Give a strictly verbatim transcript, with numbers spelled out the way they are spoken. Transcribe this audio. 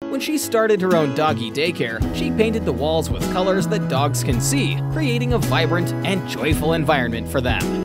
When she started her own doggy daycare, she painted the walls with colors that dogs can see, creating a vibrant and joyful environment for them.